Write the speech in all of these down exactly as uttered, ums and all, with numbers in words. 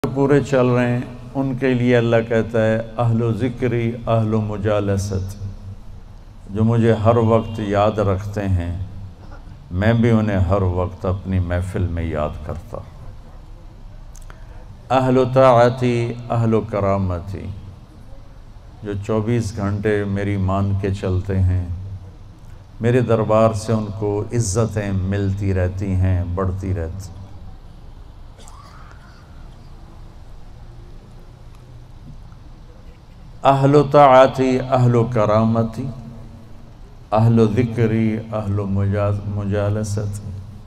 پورے چل رہے ہیں ان کے لیے اللہ کہتا ہے اہل و ذکری اہل و مجالست، جو مجھے ہر وقت یاد رکھتے ہیں میں بھی انہیں ہر وقت اپنی محفل میں یاد کرتا۔ اہل و طاعتی اہل و کرامتی، جو چوبیس گھنٹے میری مان کے چلتے ہیں، میرے دربار سے ان کو عزتیں ملتی رہتی ہیں، بڑھتی رہتی۔ اہل و طاعتی اہل و کرامتی اہل و ذکری اہل و مجالست۔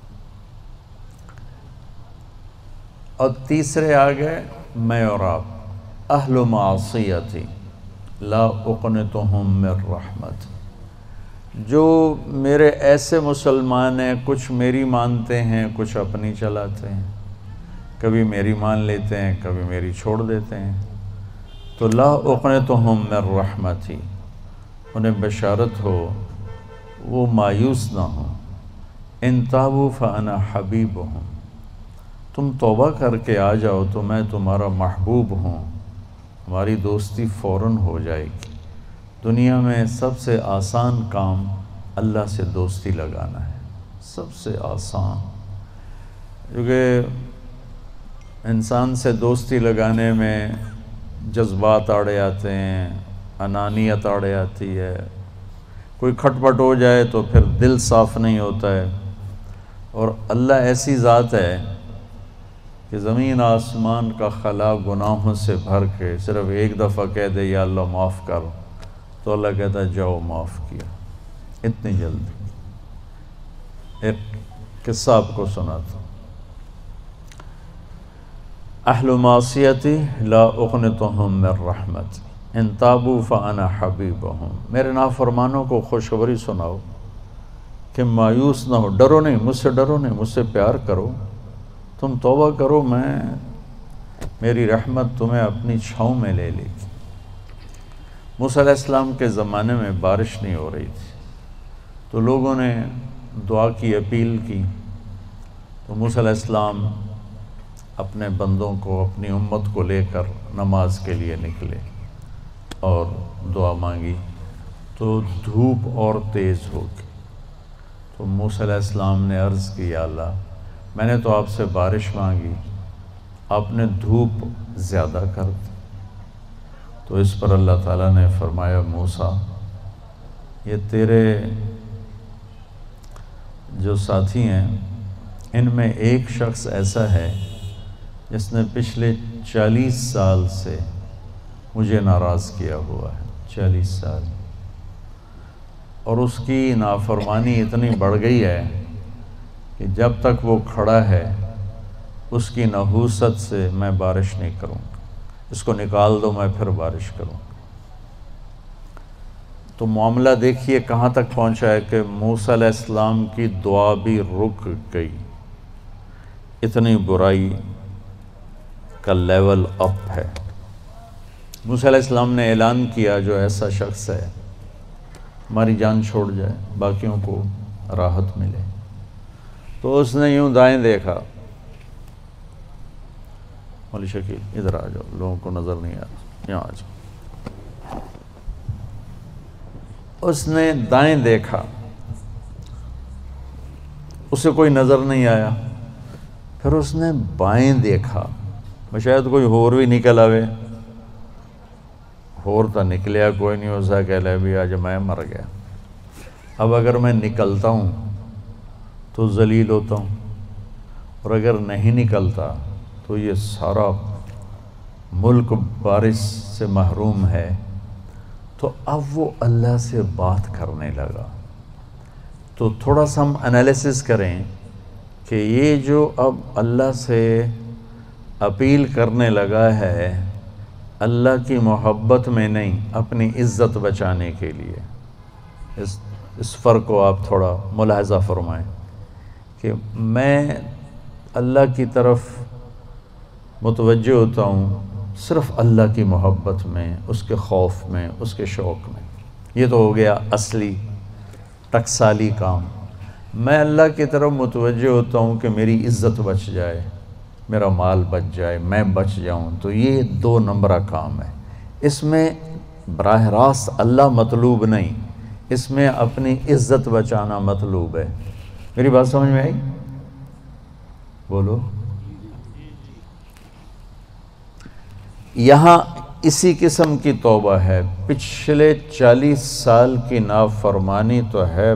اور تیسرے آگئے میں اور آپ، اہل و معصیتی لا اقنتہم من رحمت، جو میرے ایسے مسلمان ہیں، کچھ میری مانتے ہیں کچھ اپنی چلاتے ہیں، کبھی میری مان لیتے ہیں کبھی میری چھوڑ دیتے ہیں، تو لا اقنتہم من رحمتی، انہیں بشارت ہو وہ مایوس نہ ہوں۔ ان تابوا فانا حبیبہم، تم توبہ کر کے آ جاؤ تو میں تمہارا محبوب ہوں، ہماری دوستی فوراً ہو جائے گی۔ دنیا میں سب سے آسان کام اللہ سے دوستی لگانا ہے، سب سے آسان، کیونکہ انسان سے دوستی لگانے میں جذبات آڑے آتے ہیں، انانیت آڑے آتی ہے، کوئی کھٹ پٹ ہو جائے تو پھر دل صاف نہیں ہوتا ہے۔ اور اللہ ایسی ذات ہے کہ زمین آسمان کا خلا گناہوں سے بھر کے صرف ایک دفعہ کہہ دے یا اللہ معاف کر، تو اللہ کہتا ہے جاؤ معاف کیا، اتنی جلدی۔ ایک قصہ آپ کو سناتا ہوں۔ اہل معصیتی لا اقنتہم من رحمت ان تابوا فانا حبیبہم، میرے نافرمانوں کو خوشخبری سناؤ کہ مایوس نہ ہو، ڈرو نہیں، مجھ سے ڈرو نہیں، مجھ سے پیار کرو، تم توبہ کرو، میں میری رحمت تمہیں اپنی چھاؤں میں لے لے گی۔ موسیٰ علیہ السلام کے زمانے میں بارش نہیں ہو رہی تھی، تو لوگوں نے دعا کی اپیل کی، تو موسیٰ علیہ السلام اپنے بندوں کو، اپنی امت کو لے کر نماز کے لیے نکلے اور دعا مانگی، تو دھوپ اور تیز ہو گئی۔ تو موسیٰ علیہ السلام نے عرض کی یا اللہ، میں نے تو آپ سے بارش مانگی، آپ نے دھوپ زیادہ کر دی۔ تو اس پر اللہ تعالیٰ نے فرمایا موسیٰ، یہ تیرے جو ساتھی ہیں ان میں ایک شخص ایسا ہے جس نے پچھلے چالیس سال سے مجھے ناراض کیا ہوا ہے، چالیس سال، اور اس کی نافرمانی اتنی بڑھ گئی ہے کہ جب تک وہ کھڑا ہے اس کی نحوست سے میں بارش نہیں کروں گا، اس کو نکال دو میں پھر بارش کروں گا۔ تو معاملہ دیکھیے کہاں تک پہنچا ہے کہ موسیٰ علیہ السلام کی دعا بھی رک گئی، اتنی برائی کا لیول اپ ہے۔ موسیٰ علیہ السلام نے اعلان کیا جو ایسا شخص ہے ہماری جان چھوڑ جائے، باقیوں کو راحت ملے۔ تو اس نے یوں دائیں دیکھا، مولی شکیل ادھر آ جاؤ، لوگوں کو نظر نہیں آ رہا، یہاں آ جاؤ۔ اس نے دائیں دیکھا، اسے کوئی نظر نہیں آیا، پھر اس نے بائیں دیکھا، شاید کوئی ہور بھی نکل آوے، ہور تو نکلیا کوئی نہیں، ہو سا کہہ لے بھی آج میں مر گیا، اب اگر میں نکلتا ہوں تو ذلیل ہوتا ہوں، اور اگر نہیں نکلتا تو یہ سارا ملک بارش سے محروم ہے۔ تو اب وہ اللہ سے بات کرنے لگا۔ تو تھوڑا سا ہم انالیسس کریں کہ یہ جو اب اللہ سے اپیل کرنے لگا ہے، اللہ کی محبت میں نہیں، اپنی عزت بچانے کے لیے، اس اس فرق کو آپ تھوڑا ملاحظہ فرمائیں کہ میں اللہ کی طرف متوجہ ہوتا ہوں صرف اللہ کی محبت میں، اس کے خوف میں، اس کے شوق میں، یہ تو ہو گیا اصلی ٹکسالی کام۔ میں اللہ کی طرف متوجہ ہوتا ہوں کہ میری عزت بچ جائے، میرا مال بچ جائے، میں بچ جاؤں، تو یہ دو نمبرہ کام ہے۔ اس میں براہ راست اللہ مطلوب نہیں، اس میں اپنی عزت بچانا مطلوب ہے۔ میری بات سمجھ میں آئی؟ بولو۔ یہاں اسی قسم کی توبہ ہے۔ پچھلے چالیس سال کی نافرمانی تو ہے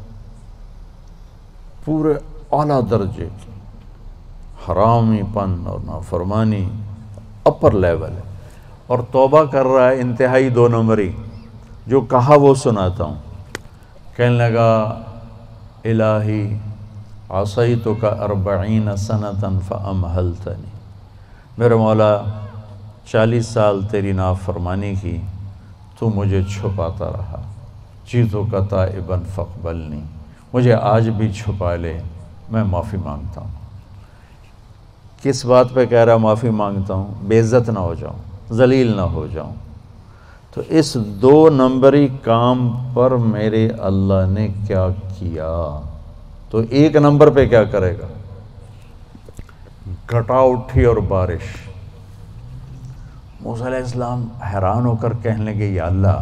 پورے اعلیٰ درجے کی، حرامی پن اور نافرمانی اپر لیول ہے، اور توبہ کر رہا ہے انتہائی دو نمبری۔ جو کہا وہ سناتا ہوں۔ کہنے لگا الہی عصیتک اربعین سنۃ فامہلتنی، میرے مولا چالیس سال تیری نافرمانی کی، تو مجھے چھپاتا رہا، جئتک تائبا فاقبلنی، مجھے آج بھی چھپا لے، میں معافی مانگتا ہوں۔ کس بات پہ کہہ رہا معافی مانگتا ہوں؟ بے عزت نہ ہو جاؤں، ذلیل نہ ہو جاؤں۔ تو اس دو نمبری کام پر میرے اللہ نے کیا کیا؟ تو ایک نمبر پہ کیا کرے گا؟ گھٹا اٹھی اور بارش۔ موسیٰ علیہ السلام حیران ہو کر کہنے لگے یا اللہ،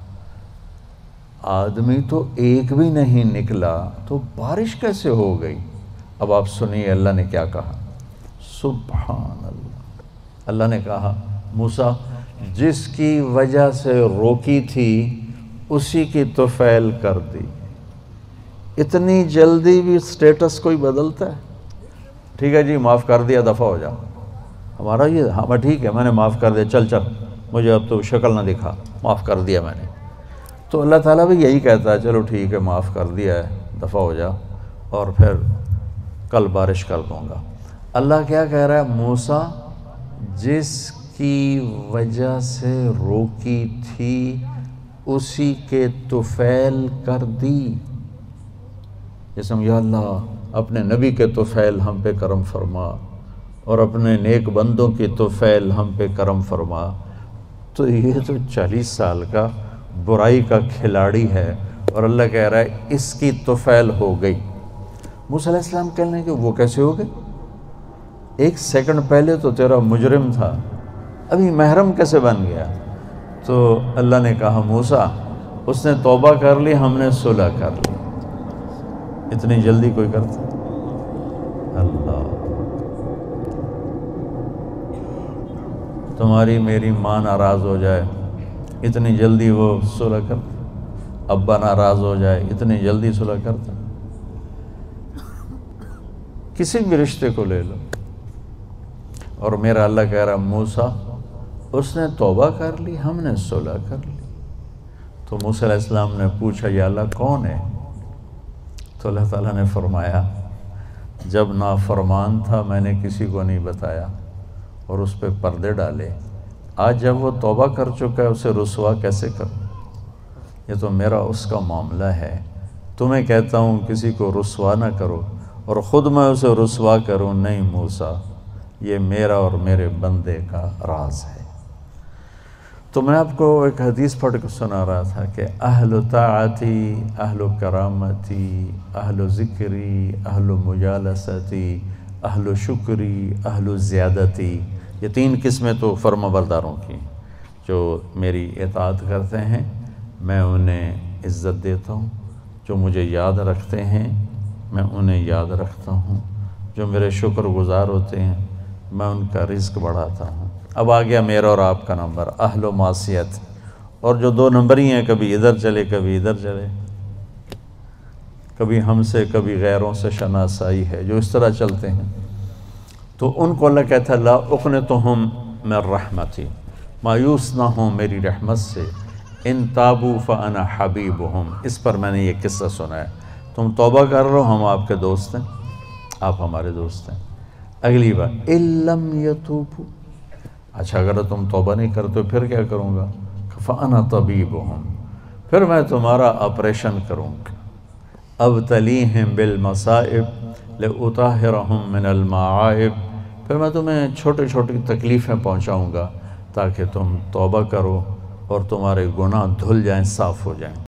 آدمی تو ایک بھی نہیں نکلا تو بارش کیسے ہو گئی؟ اب آپ سنیے اللہ نے کیا کہا۔ سبحان اللہ، اللہ نے کہا موسیٰ جس کی وجہ سے روکی تھی اسی کی طفیل کر دی۔ اتنی جلدی بھی سٹیٹس کوئی بدلتا ہے؟ ٹھیک ہے جی معاف کر دیا، دفع ہو جا۔ ہمارا یہ ہاں ٹھیک ہے میں نے معاف کر دیا، چل چل مجھے اب تو شکل نہ دکھا، معاف کر دیا میں نے۔ تو اللہ تعالیٰ بھی یہی کہتا ہے چلو ٹھیک ہے معاف کر دیا ہے، دفع ہو جا، اور پھر کل بارش کر دوں گا۔ اللہ کیا کہہ رہا ہے؟ موسیٰ جس کی وجہ سے روکی تھی اسی کے طفیل کر دی۔ جیسے یا اللہ اپنے نبی کے طفیل ہم پہ کرم فرما، اور اپنے نیک بندوں کی طفیل ہم پہ کرم فرما۔ تو یہ تو چالیس سال کا برائی کا کھلاڑی ہے، اور اللہ کہہ رہا ہے اس کی طفیل ہو گئی۔ موسیٰ علیہ السلام کہنے کہ وہ کیسے ہو گئی؟ ایک سیکنڈ پہلے تو تیرا مجرم تھا، ابھی محرم کیسے بن گیا؟ تو اللہ نے کہا موسیٰ اس نے توبہ کر لی، ہم نے صلح کر لی۔ اتنی جلدی کوئی کرتا؟ اللہ، تمہاری میری ماں ناراض ہو جائے اتنی جلدی وہ صلح کرتا؟ ابا ناراض ہو جائے اتنی جلدی صلح کرتا؟ کسی بھی رشتے کو لے لو، اور میرا اللہ کہہ رہا موسیٰ اس نے توبہ کر لی، ہم نے صلح کر لی۔ تو موسیٰ علیہ السلام نے پوچھا یا اللہ کون ہے؟ تو اللہ تعالیٰ نے فرمایا جب نافرمان تھا میں نے کسی کو نہیں بتایا اور اس پہ پردے ڈالے، آج جب وہ توبہ کر چکا ہے اسے رسوا کیسے کروں؟ یہ تو میرا اس کا معاملہ ہے، تمہیں کہتا ہوں کسی کو رسوا نہ کرو اور خود میں اسے رسوا کروں نہیں موسیٰ، یہ میرا اور میرے بندے کا راز ہے۔ تو میں آپ کو ایک حدیث پڑھ کے سنا رہا تھا کہ اہل طاعتی، اہل کرامتی، اہل ذکری، اہل مجالستی، اہل شکری، اہل زیادتی، یہ تین قسمیں تو فرما برداروں کی جو میری اطاعت کرتے ہیں میں انہیں عزت دیتا ہوں، جو مجھے یاد رکھتے ہیں میں انہیں یاد رکھتا ہوں، جو میرے شکر گزار ہوتے ہیں میں ان کا رزق بڑھاتا ہوں۔ اب آ گیا میرا اور آپ کا نمبر، اہل و معصیت، اور جو دو نمبر ہی ہیں کبھی ادھر چلے کبھی ادھر چلے، کبھی ہم سے کبھی غیروں سے شناسائی ہے، جو اس طرح چلتے ہیں، تو ان کو اللہ کہتا ہے لا اقنطہم من رحمتی، مایوس نہ ہوں میری رحمت سے، ان تابوا فانا حبیبہم۔ اس پر میں نے یہ قصہ سنا ہے، تم توبہ کر رہو ہم آپ کے دوست ہیں، آپ ہمارے دوست ہیں۔ اگلی بار ان لم یتوبوا، اچھا اگر تم توبہ نہیں کرتے پھر کیا کروں گا؟ فانا طبیبہم، پھر میں تمہارا آپریشن کروں گا۔ ابتلیہم بالمصائب لأطہرہم من المعائب، پھر میں تمہیں چھوٹی چھوٹی تکلیفیں پہنچاؤں گا تاکہ تم توبہ کرو اور تمہارے گناہ دھل جائیں، صاف ہو جائیں۔